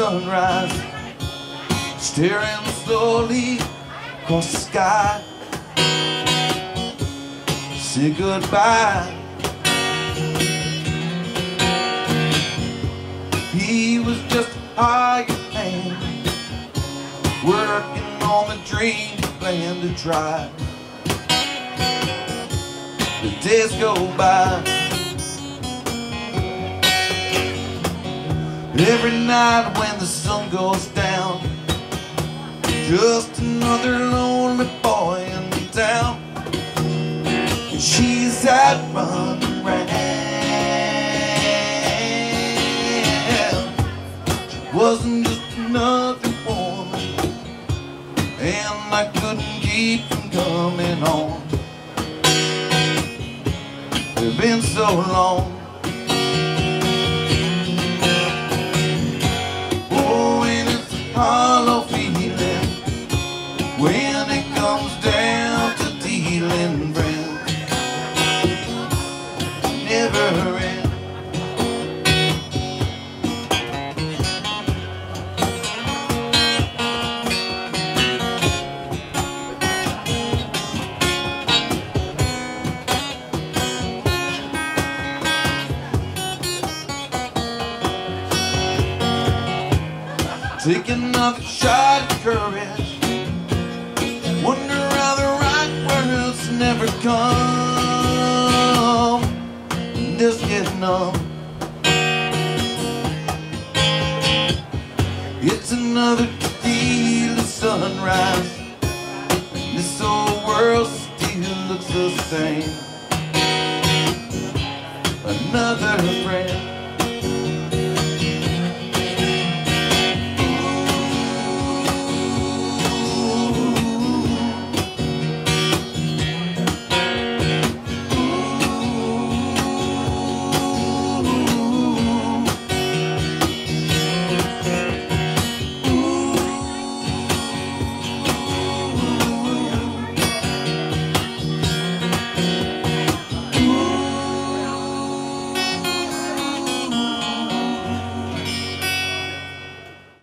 sunrise, staring slowly across the sky. Say goodbye. He was just a hired man, working on the dream he planned to try. The days go by. Every night when the sun goes down, just another lonely boy in town. And she's out running round. She wasn't just another woman, and I couldn't keep from coming on. It's been so long. Hollow feeling when it comes down to dealing friends, never end. Take another shot of courage, wonder how the right words never come, just get numb. It's another Tequila sunrise, this old world still looks the same. Another